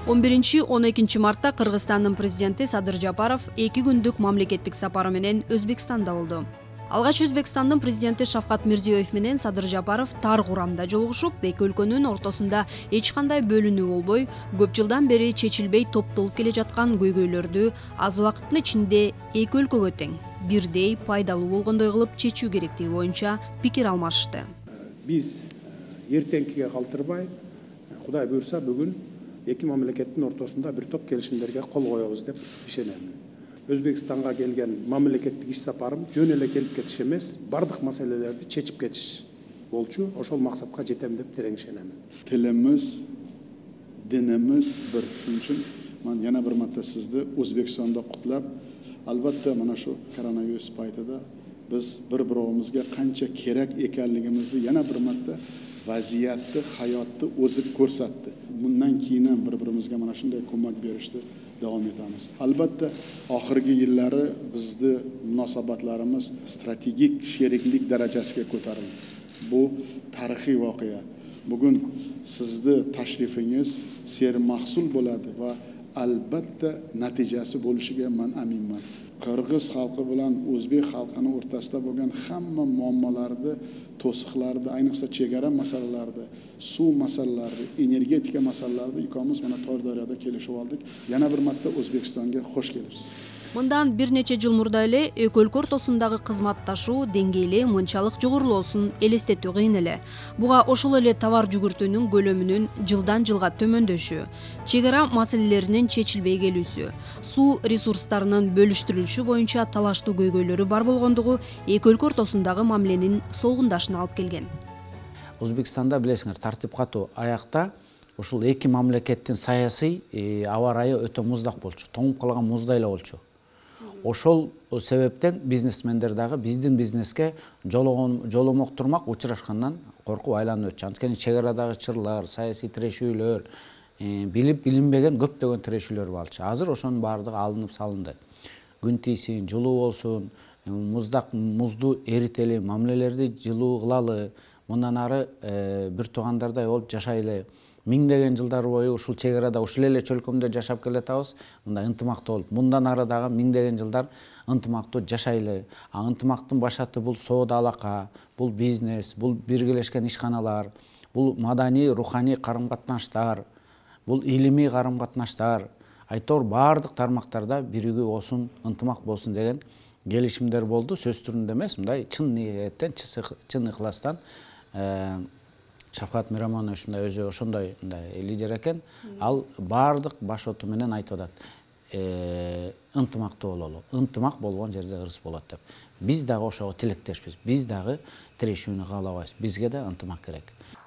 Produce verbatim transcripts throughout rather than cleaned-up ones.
он биринчи — он экинчи мартта Кыргызстандын президенти Садыр Жапаров эки күндүк мамлекеттик сапары менен Өзбекстанда болду. Алгач Өзбекстандын президенти Шавкат Мирзиёев менен Садыр Жапаров тар курамда жолугушуп, эки өлкөнүн ортосунда эч кандай бөлүнүү болбой, көп жылдан бери чечилбей топтолуп келе жаткан көйгөйлөрдү аз убакыттын ичинде эки өлкөгө тең, бирдей пайдалуу болгондой кылып чечүү керектиги боюнча пикир алмашышты. Биз эртеңкиге калтырбай, Кудай буйрса бүгүн эки мамлекеттин ортосунда бир топ келишимдерге кол коебуз деп ишенемин. Өзбекстанга келген мамлекеттик иш сапарым жөн эле келип кетиш эмес, бардык маселелерди чечип кетиш болчу. Ошол максатка жетем деп терең ишенемин. Tilimiz, dinimiz bir. Shuning uchun men yana bir marta sizni O'zbekistonda qutlab, albatta mana shu koronavirus paytida biz bir-birimizga qancha kerak ekanligimizni yana bir marta vaziyatni, hayotni o'zi ko'rsatdi. Bundan keyin ham bir-birimizga mana shunday ko'mak berishni davom etamiz. Albatta, oxirgi yillari bizni munosabatlarimiz strategik sheriklik darajasiga ko'tarildi. Bu tarixiy voqea. Bugun sizni tashrifingiz sermahsul bo'ladi va albatta natijasi bo'lishiga men aminman. Qirg'iz xalqi bilan o'zbek xalqini o'rtasida bo'lgan hamma muammolarni, to'siqlarni, ayniqsa chegara masalalarida, suv masalalarida, energetika masalalarida ikkomiz mana Tordaryoda kelishib oldik. Yana bir marta O'zbekistonga xush kelibsiz. Мындан бир нече жыл мурда эле эки өлкө ортосундагы кызматташуу деңгээли мынчалык жогорулоосун элестетүү кыйын эле. Буга ошол эле товар жүгүртүүнүн көлөмүнүн жылдан жылга төмөндөшү, чегара маселелеринин чечилбей келүүсү, суу ресурстарынын бөлүштүрүлүшү боюнча талаштуу көйгөйлөрү бар болгондугу эки өлкө ортосундагы мамиленин солгундашына алып келген. Өзбекстанда билесиңер, тартип катуу аякта ушул эки мамлекеттин саясий аба ырайы өтө муздак болчу, тоңуп калган муздай эле болчу. Ошол себептен бизнесмендер дагы биздин бизнеске жоломоктурмак учурашкандан коркуп айланып өтчү. Анткени чегарадагы чырлар, саясий тирешүүлөр, билип билинбеген көптөгөн тирешүүлөр болчу. Азыр ошонун баардыгы алынып салынды. Күн тийсин, жылуу болсун, муздак музду эрители, мамилелерди жылуу кылалы, мындан ары бир туугандардай болуп жашайлы. Миңдеген жылдар бою ушул чегарада ушул эле чөлкөмдө жашап келатабыз. Мындай ынтымактуу болуп, мындан ары дагы миңдеген жылдар ынтымактуу жашайлы. А ынтымактын башаты бул соода алака, бул бизнес, бул биргелешкен ишканалар, бул маданий, руханий карым-катнаштар, бул илимий карым-катнаштар. Айтор бардык тармактарда биригүү болсун, ынтымак болсун деген келишимдер болду. Сөз түрүндө эмес, мындай чын ниеттен, чын ыкластан Шавкат Мирамонович өзү ошондой лидер экен, ал бардык баш оту менен айтып атат. Ынтымактуу бололу. Ынтымак болгон жерде ырыс болот деп. Биз дагы ошого тилектешпиз. Биз дагы тирешүүнү каалабайбыз. Бизге да ынтымак керек.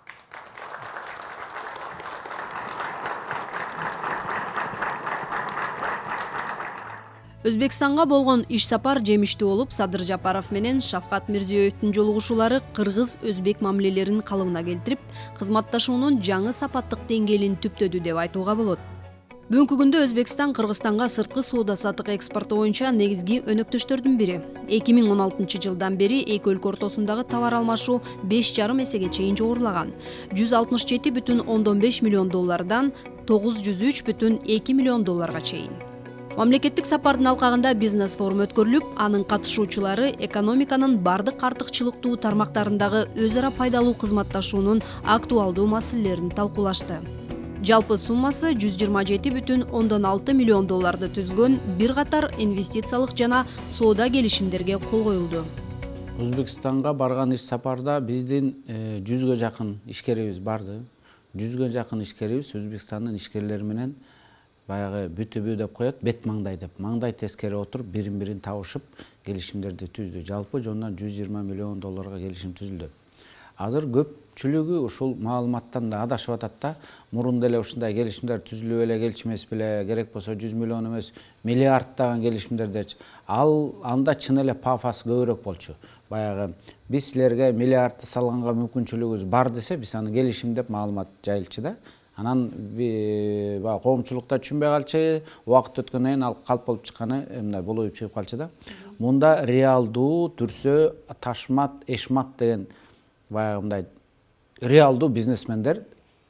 Өзбекстанга болгон иш сапар жемиштүү болуп, Садыр Жапаров менен Шавкат Мирзиёевдин жолугушуулары кыргыз-өзбек мамилелерин калыбына келтирип, кызматташуунун жаңы сапаттык деңгээлин түптөдү деп айтууга болот. Бүгүнкү күндө Өзбекстан Кыргызстанга сырткы соода-саттык экспорту боюнча негизги өнөктөштөрдүн бири. эки миң он алтынчы жылдан бери эки өлкө ортосундагы товар алмашуу беш жарым эсеге чейин жогорулаган. жүз алтымыш жети бүтүн ондон беш миллион доллардан тогуз жүз үч бүтүн эки миллион долларга чейин. Мамлекеттик сапардын алкагында бизнес форум өткөрүлүп, анын катышуучулары экономиканын бардык артыкчылыктуу тармактарындагы өз ара пайдалуу кызматташуунун актуалдуу маселелерин талкуулашты. Жалпы суммасы жүз жыйырма жети бүтүн ондон алты миллион долларды түзгөн бир катар инвестициялык жана соода келишимдерге кол коюлду. Өзбекстанга барган иш сапарда биздин жүзгө жакын ишкерибиз барды. жүзгө жакын ишкерибиз Өзбекстандын ишкерлери менен баягы бүтүбү деп коет, бет маңдай деп. Маңдай тескери отуруп, бирин-бирин табышып, келишимдерди түздү. Жалпы жондан жүз жыйырма миллион долларга келишим түзүлдү. Азыр көпчүлүгү ушул маалыматтан да адашып атат да, мурун деле ушундай келишимдер түзүлүп эле келчү эмес беле, керек болсо жүз миллион эмес, миллиарддаган келишимдерди. Ал анда чын эле пафос көбүрөөк болчу. Баягы биз силерге миллиардты салганга мүмкүнчүлүгүбүз бар десе, биз аны келишим деп маалымат жайылчу да. Анан коомчулукта түшүнбөй калчу, убакыт өткөндөн кийин ал калп болуп чыкканы мындай болуп чыгып калчу да. Мунда реалдуу түрсө Ташмат, Эшмат деген баягы мындай реалдуу бизнесмендер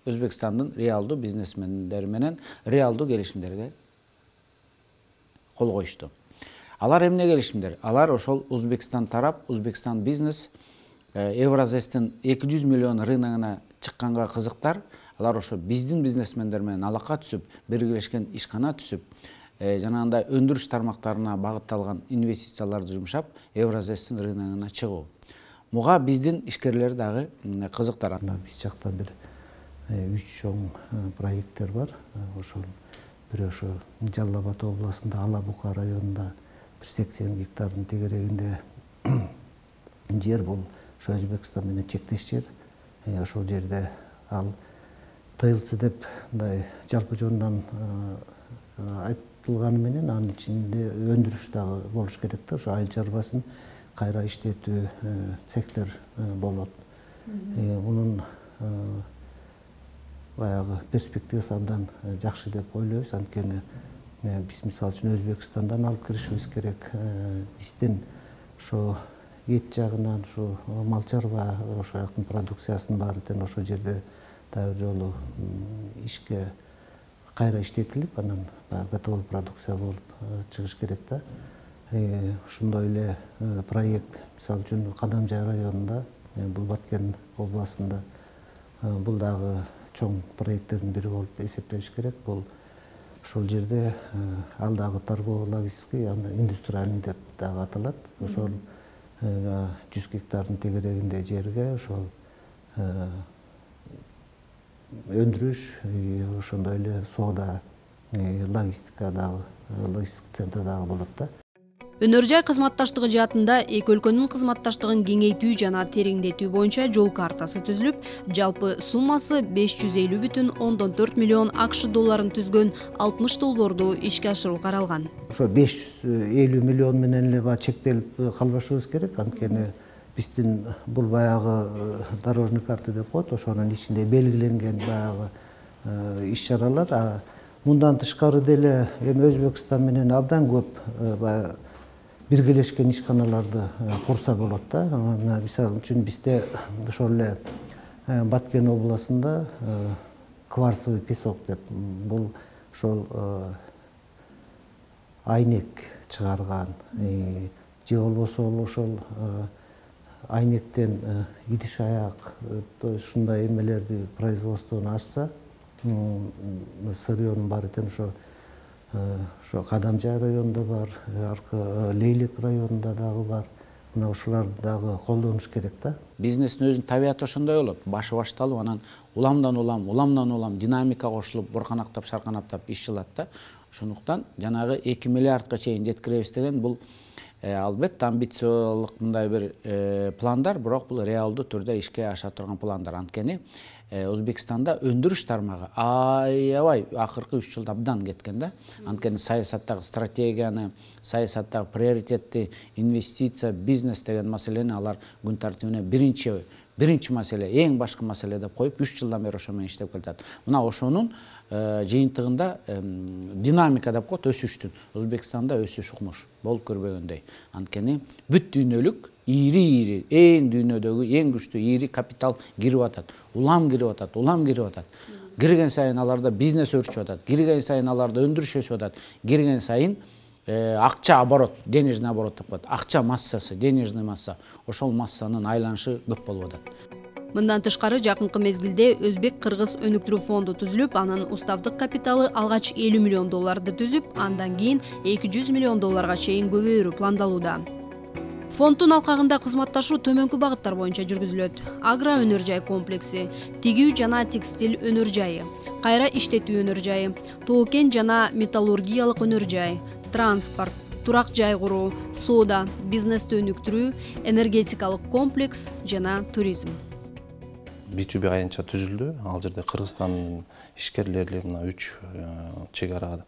Өзбекстандын реалдуу бизнесмендери менен реалдуу келишимдерге кол коюшту. Алар эмне келишимдер? Алар ошол Өзбекстан тарап, Өзбекстан бизнес Евразестин эки жүз миллион рыногуна чыкканга кызыктар. Алар ошо биздин бизнесмендер менен алака түзүп, биргелешкен ишкана түзүп, жанагындай өндүрүш тармактарына багытталган инвестицияларды жумшап, Евразестин рыногуна чыгуу. Муга биздин ишкерлер дагы кызыктар. Биз жакта бир үч чоң проекттер бар. Ошол бир ошо Жалал Абад областында Ала Бука районунда бир сексен гектардын тегерегинде жер, бул ошо Өзбекстан менен чектеш жер. Ошол жерде ал тыйылчу деп мындай жалпы жонунан айтылганы менен анын ичинде өндүрүш дагы болуш керек да. Ошо айыл чарбасын кайра иштетүү цехтер болот. Мунун баягы перспективасы абдан жакшы деп ойлойбуз. Анткени биз мисалы үчүн Өзбекстандан алып киришибиз керек. Биздин ошо эт жагынан, ушу мал чарба, ошо жактын продукциясынын баары тең ошол жерде дагы жолу ишке кайра иштетилип, анан готовый продукция болуп чыгыш керек да. Ушундай эле проект мисалы үчүн Кадамжай районунда, бул Баткен областында, бул дагы чоң проекттердин бири болуп эсептелиш керек. Бул ошол жерде ал дагы торгово-логистикий, индустриальный деп дагы аталат. Ошол жүз гектардын тегерегинде жерге ошол өндүрүш, ошондой эле соода, логистика дагы, логистика центр дагы болот да. Өнөр жай кызматташтыгы жаатында эки өлкөнүн кызматташтыгын кеңейтүү жана тереңдетүү боюнча жол картасы түзүлүп, жалпы суммасы беш жүз элүү бүтүн ондон төрт миллион акш долларын түзгөн алтымыш долбоорду ишке ашыруу каралган. Ошо беш жүз элүү миллион менен эле чектелип калбашыбыз керек. Анткени биздин бул баягы дорожный карта деп коет, ошонун ичинде белгиленген баягы иш-чаралар. Мындан тышкары деле эми Өзбекстан менен абдан көп биргелешкен ишканаларды курса болот да. Мисалы үчүн бизде ошол эле Баткен областында кварцевый песок деп, бул ошол айнек чыгарган, же болбосо ошол айнектен идиш аяк, ушундай эмелерди производствону ачса, сырьёнун баары тең ошо ошо Кадамжай районунда бар, аркы Лейлек районунда дагы бар. Мына ушуларды дагы колдонуш керек да. Бизнестин өзүнүн табияты ошондой болот. Башы башталып, анан уламдан улам, уламдан улам динамика кошулуп, бурканактап, шарканаттап иш жылат да. Ошондуктан жанагы эки миллиардка чейин жеткиребиз деген бул албетте амбициялык мындай бир пландар, бирок бул реалдуу түрдө ишке аша турган пландар. Анткени Өзбекстанда өндүрүш тармагы аябай акыркы үч жылда абдан кеткен да. Анткени саясаттагы стратегияны, саясаттагы приоритетти, инвестиция, бизнес деген маселени алар күн тартибине биринчи биринчи маселе, эң башкы маселе деп коюп, үч жылдан бери ошо менен иштеп келатат. Мына ошонун жыйынтыгында динамика деп коет, өсүштүн. Өзбекстанда өсүш укмуш болуп көрбөгөндөй. Анткени бүт дүйнөлүк ири-ири, эң дүйнөдөгү эң күчтүү ири капитал кирип атат. Улам кирип атат, улам кирип атат. Кирген сайын аларда бизнес өрчүп атат. Кирген сайын аларда өндүрүш өсүп атат. Кирген сайын акча оборот, денежный оборот деп коет. Акча массасы, денежный масса. Ошол массанын айланышы көп болуп атат. Мындан тышкары жакынкы мезгилде Өзбек-Кыргыз өнүктүрүү фонду түзүлүп, анын уставдык капиталы алгач элүү миллион долларды түзүп, андан кийин эки жүз миллион долларга чейин көбөйөрү пландалууда. Фонддун алкагында кызматташуу төмөнкү багыттар боюнча жүргүзүлөт. Агро өнөр жай комплекси, тигүү жана текстиль өнөр жайы, кайра иштетүү өнөр жайы, тоо-кен жана металлургиялык өнөр жай, транспорт, турак жай куруу, соода, бизнести өнүктүрүү, энергетикалык комплекс жана туризм. би ту би аянтча түзүлдү. Ал жерде Кыргызстандын ишкерлери мына үч чек ара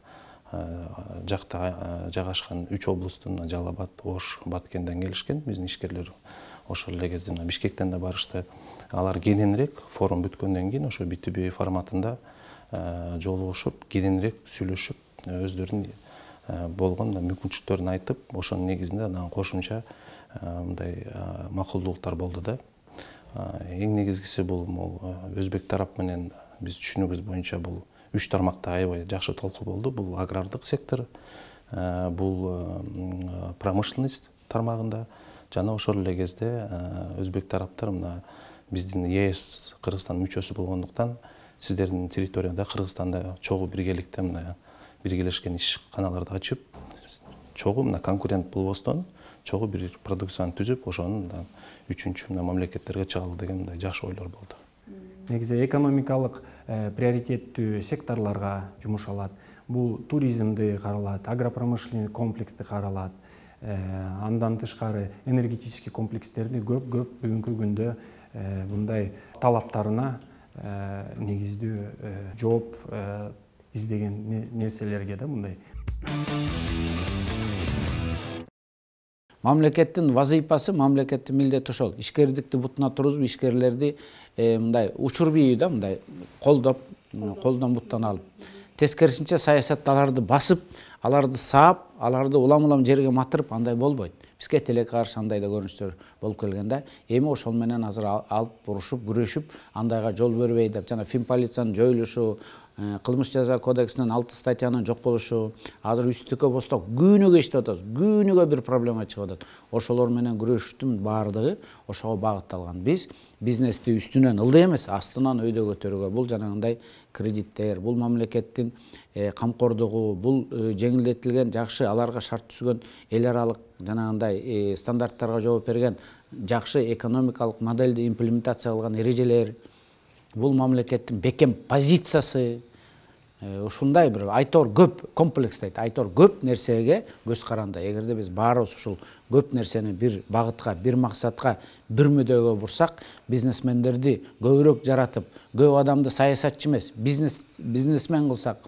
жакта жайгашкан үч облустун Жалал Абад, Ош, Баткенден келишкен. Биздин ишкерлер ошол эле кезде Бишкектен да барышты. Алар кененирээк форум бүткөндөн кийин ошо би ту би форматында жолугушуп, кененирээк сүйлөшүп, өздөрүнүн болгон мүмкүнчүлүктөрүн айтып, ошонун негизинде анан кошумча мындай макулдуктар болду да. Эң негизгиси бул Өзбек тарап менен биз түшүнүгүбүз боюнча бул үч тармакта аябай жакшы талкуу болду. Бул агрардык сектор, бул промышленность тармагында жана ошол эле кезде өзбек тараптар мына биздин Е С Кыргызстан мүчөсү болгондуктан сиздердин территорияда Кыргызстанда чогуу биргеликте мына биргелешкен ишканаларды ачып, чогуу мына конкурент болбостон чогуу бир продукцияны түзүп, ошону үчүнчү мына мамлекеттерге чыгалы деген мындай жакшы ойлор болду. Негизи экономикалык приоритеттүү секторлорго жумшалат. Бул туризмди каралат, агропромышленный комплексти каралат. Андан тышкары энергетический комплекстерди көп-көп бүгүнкү күндө мындай талаптарына негиздүү жооп издеген нерселерге да мындай. Мамлекеттин вазыйпасы, мамлекеттин милдети ошол. Ишкердикти бутуна тургузуп, ишкерлерди мындай учурбий да мындай колдоп, колдон буттан алып. Тескерисинче саясатта аларды басып, аларды саап, аларды улам-улам жерге матырып, андай болбойт. Бизге тилекке каршы андай да көрүнүштөр болуп келген да. Эми ошол менен азыр алып бурушуп, күрөшүп, андайга жол бербей деп жана Финполициянын жоюлушу, кылмыш жаза кодексинен алты статьянын жок болушу, азыр үстүккө босток күнүгө иштеп атабыз, күнүгө бир проблема чыгып атат. Ошолор менен күрөшүштүн баардыгы ошого багытталган. Биз бизнести үстүнөн ылдый эмес, астынан өйдө көтөрүүгө, бул жанагындай кредиттер, бул мамлекеттин камкордугу, бул жеңилдетилген жакшы аларга шарт түзгөн эл аралык жанагындай стандарттарга жооп берген жакшы экономикалык модельди имплементация кылган эрежелер, бул мамлекеттин бекем позициясы, ушундай бир айтор көп комплекстейт, айтор көп нерсеге көз каранды. Эгерде биз баарыбыз ушул көп нерсени бир багытка, бир максатка, бир мүдөгө бурсак, бизнесмендерди көбүрөөк жаратып, көп адамды саясатчы эмес, бизнес бизнесмен кылсак,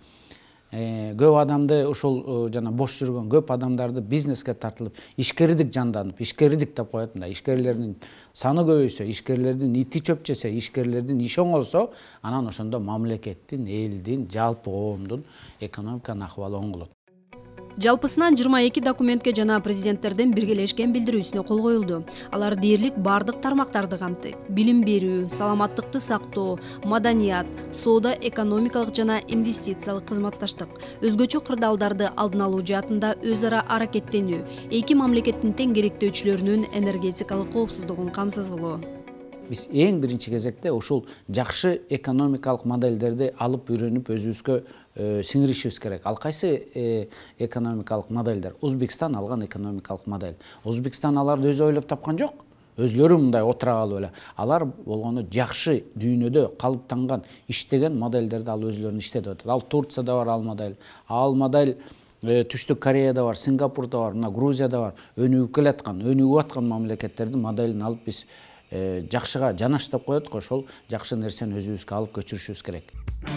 көп адамды ушул жана бош жүргөн көп адамдарды бизнеске тартылып, ишкердик жанданып, ишкердик деп коет мында. Ишкерлердин саны көбөйсө, ишкерлердин ити чөп жесе, ишкерлердин иши оңолсо, анан ошондо мамлекеттин, элдин, жалпы коомдун экономиканын акыбалы оңолот. Жалпысынан жыйырма эки документке жана президенттердин биргелешкен билдирүүсүнө кол коюлду. Алар дээрлик бардык тармактарды камтыйт. Билим берүү, саламаттыкты сактоо, маданият, соода, экономикалык жана инвестициялык кызматташтык, өзгөчө кырдаалдарды алдын алуу жаатында өз ара аракеттенүү, эки мамлекеттин тең керектөөчүлөрүнүн энергетикалык коопсуздугун камсыз кылуу. Биз эң биринчи кезекте ушул жакшы экономикалык модельдерди алып үйрөнүп өзүбүзгө сиңиришибиз керек. Ал кайсы экономикалык модельдер? Өзбекстан алган экономикалык модель. Өзбекстан аларды өзү ойлоп тапкан жок. Өзлөрү мындай отура калып эле. Алар болгону жакшы дүйнөдө калыптанган, иштеген модельдерди ал өзлөрүнүн иштетип атат. Ал Турцияда бар ал модель. Ал модель Түштүк Кореяда бар, Сингапурда бар, мына Грузияда бар. Өнүгүп келаткан, өнүгүп аткан мамлекеттердин моделин алып биз жакшыга жанаш деп коет го, ошол жакшы нерсени өзүбүзгө алып көчүрүшүбүз керек.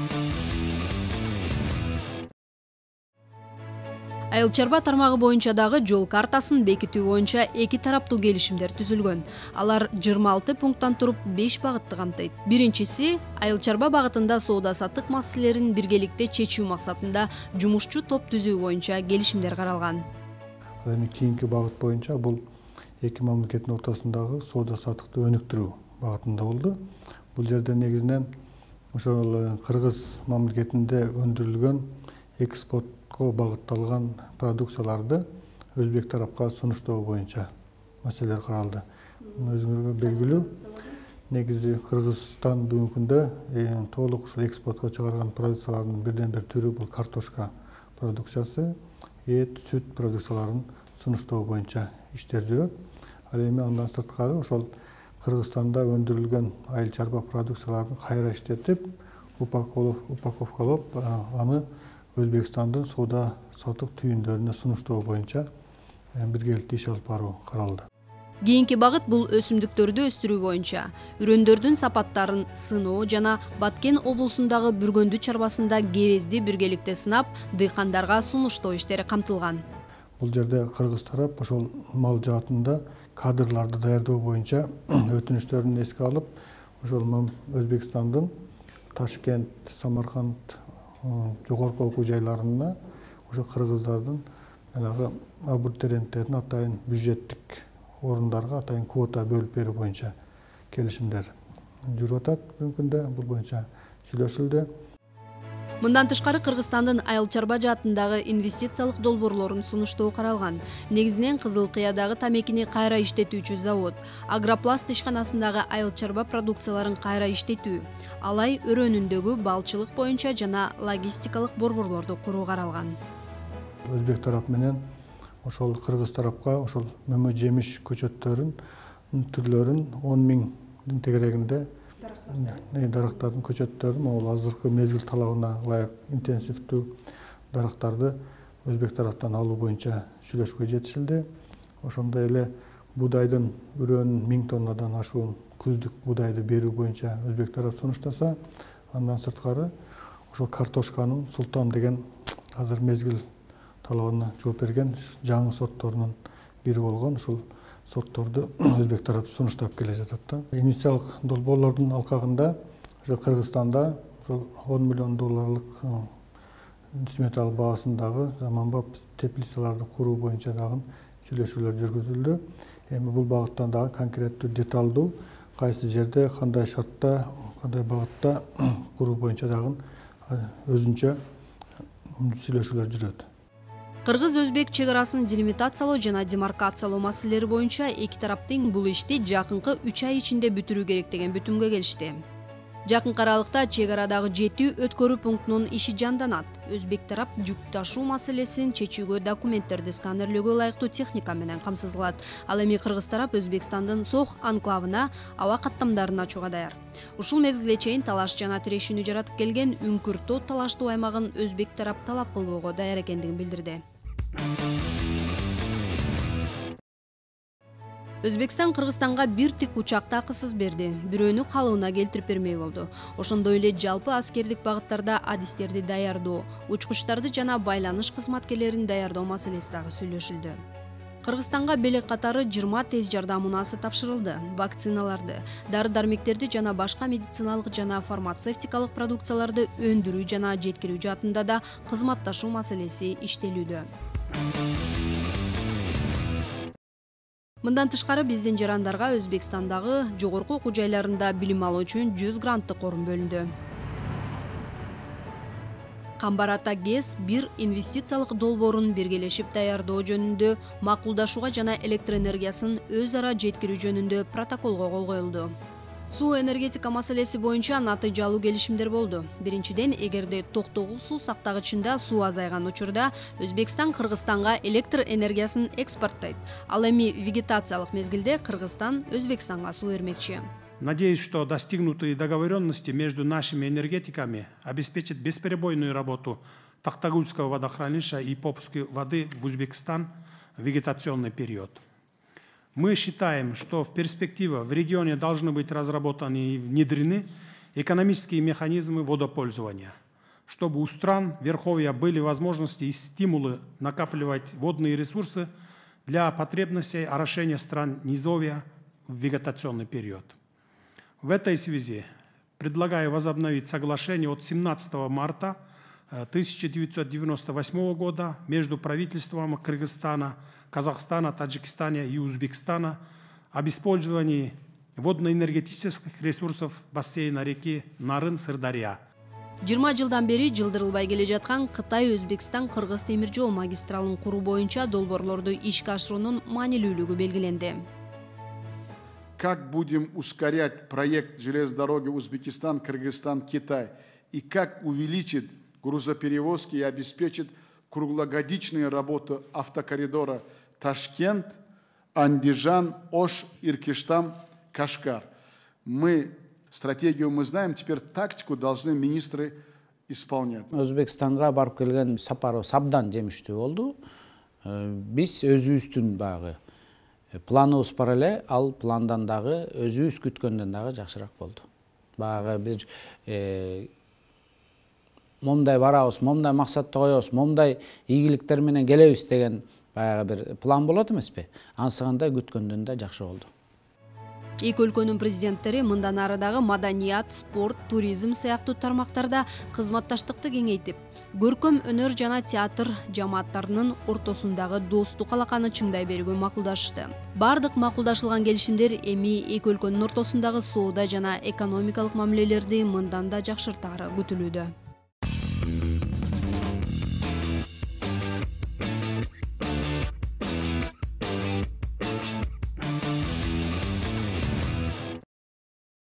Айыл чарба тармагы боюнча дагы жол картасын бекитүү боюнча эки тараптуу келишимдер түзүлгөн. Алар жыйырма алты пункттан туруп беш багытты камтыйт. Биринчиси айыл чарба багытында соода саттык маселелерин биргеликте чечүү максатында жумушчу топ түзүү боюнча келишимдер каралган. Эми кийинки багыт боюнча бул эки мамлекеттин ортосундагы соода саттыкты өнүктүрүү багытында болду. Бул жерде негизинен ошол Кыргыз мамлекетинде өндүрүлгөн экспортко багытталган продукцияларды өзбек тарапка сунуштоо боюнча маселелер каралды. Өзүңөргө белгилүү, негизи Кыргызстан бүгүнкү күндө толук ушул экспортко чыгарган продукциялардын бирден бир түрү бул картошка продукциясы, эт, сүт продукцияларын сунуштоо боюнча иштер жүрөт. Ал эми андан сырткары ошол Кыргызстанда өндүрүлгөн айыл чарба продукцияларын кайра иштетип, упаковкалап, аны Өзбекстандын соода саттык түйүндөрүнө сунуштоо боюнча биргеликте иш алып баруу каралды. Кийинки багыт бул өсүмдүктөрдү өстүрүү боюнча үрөндөрдүн сапаттарын сыноо жана Баткен облусундагы Бүргөндү чарбасында кебезди биргеликте сынап, дыйкандарга сунуштоо иштери камтылган. Бул жерде Кыргыз тарап ошол мал жаатында кадрларды даярдоо боюнча өтүнүштөрүн эске алып, ошол Өзбекстандын Ташкент, Самарканд жогорку окуу жайларына ошо кыргыздардын жанагы абутуренттердин атайын бюджеттик орундарга атайын квота бөлүп берүү боюнча келишимдер жүрүп атат бүгүнкү күндө. Бул боюнча сүйлөшүлдү. Мындан тышкары Кыргызстандын Айыл чарба жаатындагы инвестициялык долбоорлорун сунуштоо каралган. Негизинен Кызыл Кыядагы тамекини кайра иштетүүчү завод, Агропласт ишканасындагы айыл чарба продукцияларын кайра иштетүү, Алай өрөөнүндөгү балчылык боюнча жана логистикалык борборлорду куруу каралган. Өзбек тарап менен ошол кыргыз тарапка ошол мөмө жемиш көчөттөрүн түрлөрүн он миңдин тегерегинде дарактардын көчөттөрүн, могул азыркы мезгил талабына ылайык интенсивдүү дарактарды өзбек тараптан алуу боюнча сүйлөшүүгө жетишилди. Ошондой эле буудайдын үрөөнүн миң тоннадан ашуун күздүк буудайды берүү боюнча өзбек тарап сунуштаса, андан сырткары ошол картошканын Султан деген азыр мезгил талабына жооп берген жаңы сортторунун бири болгон ушул сортторду өзбек тарапы сунуштап келе жатат да. Инвестициялык долбоорлордун алкагында Кыргызстанда он миллион долларлык сметалык баасындагы заманбап теплицаларды куруу боюнча дагы сүйлөшүүлөр жүргүзүлдү. Эми бул багыттан дагы конкреттүү деталдуу кайсы жерде, кандай шартта, кандай багытта куруу боюнча дагы өзүнчө сүйлөшүүлөр жүрөт. Кыргыз-өзбек чек арасын делимитациялоо жана демаркациялоо маселелери боюнча эки тараптын бул ишти жакынкы үч ай ичинде бүтүрүү керек деген бүтүмгө келишти. Жакынкы аралыкта чек арадагы жети өткөрүү пунктунун иши жанданат. Өзбек тарап жүк ташуу маселесин чечүүгө документтерди сканерлөөгө ылайыктуу техника менен камсыз кылат. Ал эми Кыргыз тарап Өзбекстандын Сох анклавына аба каттамдарын ачууга даяр. Ушул мезгилге чейин талаш жана тирешүүнү жаратып келген Үңкүр тоо талаштуу аймагын Өзбек тарап талап кылбоого даяр экендигин билдирди. Өзбекстан Кыргызстанга бир тик учакты акысыз берди. Бирөөнү калыбына келтирип бермей болду. Ошондой эле жалпы аскердик багыттарда адистерди даярдоо, учкучтарды жана байланыш кызматкерлерин даярдоо маселеси дагы сүйлөшүлдү. Кыргызстанга белек катары жыйырма тез жардам унаасы тапшырылды. Вакциналарды, дары-дармектерди жана башка медициналык жана фармацевтикалык продукцияларды өндүрүү жана жеткирүү жаатында да кызматташуу маселеси иштелүүдө. Мындан тышкары биздин жарандарга Өзбекстандагы жогорку окуу жайларында билим алуу үчүн жүз гранттык орун бөлүндү. Камбар ата ГЭС бир инвестициялык долбоорун биргелешип даярдоо жөнүндө макулдашууга жана электр энергиясын өз ара жеткирүү жөнүндө протоколго кол коюлду. Суу энергетика маселеси боюнча натыйжалуу келишимдер болду. Биринчиден, эгерде токтогул суу сактагычында суу азайган учурда Өзбекстан Кыргызстанга электр энергиясын экспорттойт. Ал эми вегетациялык мезгилде Кыргызстан Өзбекстанга суу бермекчи. Надеюсь, что достигнутые договоренности между нашими энергетиками обеспечат бесперебойную работу Тактагульского водохранилища и попуски воды в Узбекистан в вегетационный период. Мы считаем, что в перспективе в регионе должны быть разработаны и внедрены экономические механизмы водопользования, чтобы у стран Верховья были возможности и стимулы накапливать водные ресурсы для потребностей орошения стран Низовья в вегетационный период. В этой связи предлагаю возобновить соглашение от семнадцатого марта тысяча девятьсот девяносто восьмого года между правительством Кыргызстана, Казахстана, Таджикистана и Узбекистана об использовании водно-энергетических ресурсов бассейна реки Нарын-Сырдарья. жыйырма жылдан бери жылдырылбай келе жаткан Кытай-Өзбекстан-Кыргыз темир жол магистралын куруу боюнча долбоорлорду ишке ашыруунун маанилүүлүгү белгиленди. Как будем ускорять проект железной дороги Узбекистан, Кыргызстан, Китай и как увеличить грузоперевозки и обеспечить круглогодичную работу автокоридора Ташкент, Андижан, Ош, Иркиштан, Кашгар. Мы стратегию мы знаем, теперь тактику должны министры исполнять. Өзбекстанга барып келген сапарыбыз абдан жемиштүү болду. Биз өзүбүздүн багы планыбыз бар эле, ал пландан дагы өзүбүз күткөндөн дагы жакшыраак болду. Багы бир момдай барабыз, момдай максатты коебуз, момдай ийгиликтер менен келебиз деген баягы бир план болот эмеспи? Ансыгандай күткөндөн да жакшы болду. Эки өлкөнүн президенттери мындан ары дагы маданият, спорт, туризм сыяктуу тармактарда кызматташтыкты кеңейтип, көркөм өнөр жана театр жамааттарынын ортосундагы достук алаканы чыңдай берүүгө макулдашышты. Бардык макулдашылган келишимдер эми эки өлкөнүн ортосундагы соода жана экономикалык мамилелерди мындан да жакшыртаары күтүлүүдө.